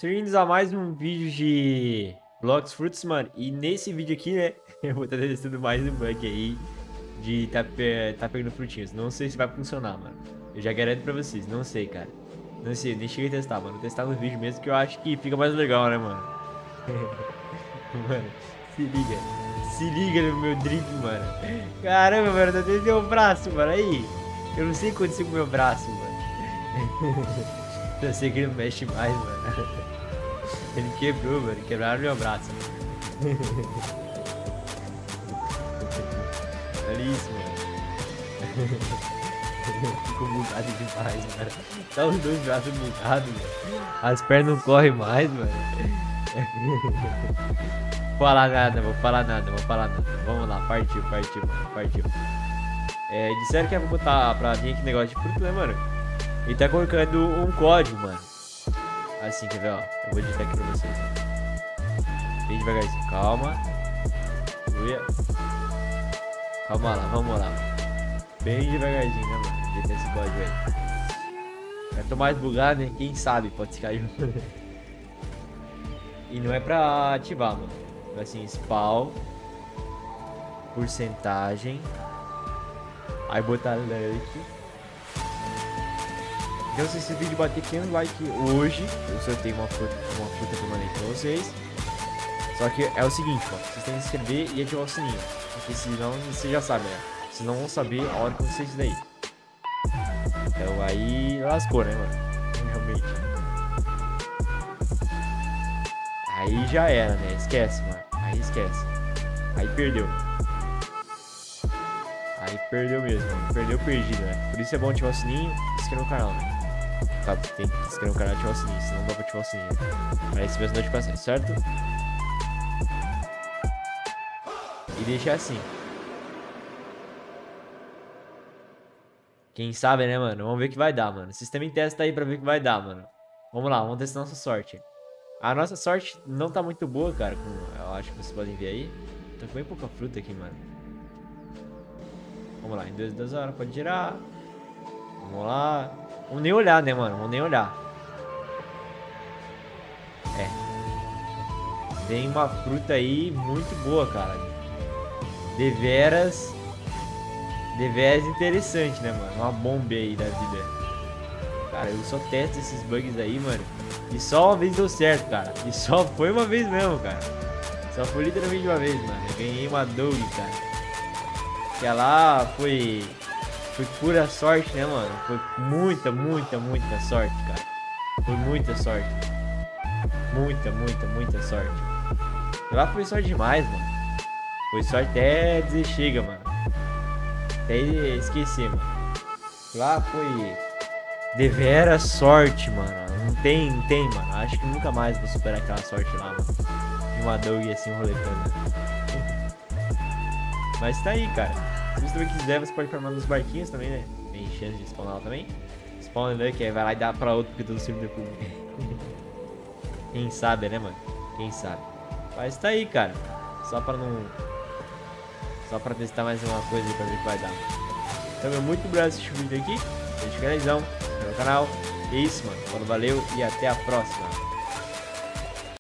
Bem-vindos a mais um vídeo de Blox Fruits, mano. E nesse vídeo aqui, né, eu vou estar testando mais um bug aí de tá pegando frutinhos. Não sei se vai funcionar, mano. Eu já garanto pra vocês, não sei, cara. Não sei, nem cheguei a testar, mano. Vou testar no vídeo mesmo que eu acho que fica mais legal, né, mano? Mano, se liga. Se liga no meu drip, mano. Caramba, mano, eu tentei meu braço, mano. Aí, eu não sei o que aconteceu com o meu braço, mano. Eu sei que ele não mexe mais, mano. Ele quebrou, mano. Quebraram meu braço. Olha isso, mano. Ficou bugado demais, mano. Tá os dois braços bugados, mano. As pernas não correm mais, mano. Vou falar nada, vou falar nada. Vamos lá, partiu, mano. Partiu. Disseram que ia botar pra vir aqui negócio de fruta, né, mano? Ele tá colocando um código, mano. Assim, quer ver, ó? Eu vou digitar aqui pra vocês, ó. Bem devagarzinho, calma. Uia. Calma lá, vamos lá. Bem devagarzinho, né, mano? Digitar esse código aí. Eu tô mais bugado, né? Quem sabe pode cair. E não é pra ativar, mano. Assim, spawn. Porcentagem. Aí botar lurk. Então, se esse vídeo bater 500 likes hoje, eu sorteio uma fruta permanente pra vocês. Só que é o seguinte, ó, vocês têm que se inscrever e ativar o sininho. Porque senão, vocês já sabem, né? Vocês não vão saber a hora que vocês isso daí. Então aí lascou, né, mano? Realmente. Aí já era, né? Esquece, mano. Aí esquece. Aí perdeu. Aí perdeu mesmo, mano. Perdeu perdido, né? Por isso é bom ativar o sininho e se inscrever no canal, né? Tá, tem que se inscrever no canal e ativar o sininho, senão não dá pra ativar o sininho, né? Pra receber as notificações, certo? E deixar assim. Quem sabe, né, mano? Vamos ver o que vai dar, mano. Vocês também testam aí pra ver o que vai dar, mano. Vamos lá, vamos testar nossa sorte. A nossa sorte não tá muito boa, cara. Eu acho que vocês podem ver aí. Tô com bem pouca fruta aqui, mano. Vamos lá, em 2 horas pode girar. Vamos lá. Vamos nem olhar, né, mano? Vamos nem olhar. Tem uma fruta aí muito boa, cara. Deveras interessante, né, mano? Uma bomba aí da vida. Cara, eu só testo esses bugs aí, mano. E só uma vez deu certo, cara. E só foi uma vez mesmo, cara. Só foi literalmente uma vez, mano. Eu ganhei uma Dog, cara. Que lá foi pura sorte, né, mano? Foi muita sorte, cara. Foi muita sorte. Muita sorte. E lá foi sorte demais, mano. Foi sorte até dizer chega, mano. Até esquecer, mano. Lá foi devera sorte, mano. Não tem, mano. Acho que nunca mais vou superar aquela sorte lá, mano. De uma Dog assim roletando. Mas tá aí, cara. Se você também quiser, você pode formar nos barquinhos também, né? Tem chance de spawnar lá também. Spawn Luck, aí vai lá e dá pra outro porque todo servidor público. Quem sabe, né, mano? Quem sabe. Mas tá aí, cara. Só pra testar mais uma coisa aí pra ver o que vai dar. Então, muito obrigado por assistir o vídeo aqui. Deixa o canal, inscreve no canal. É isso, mano. Valeu e até a próxima.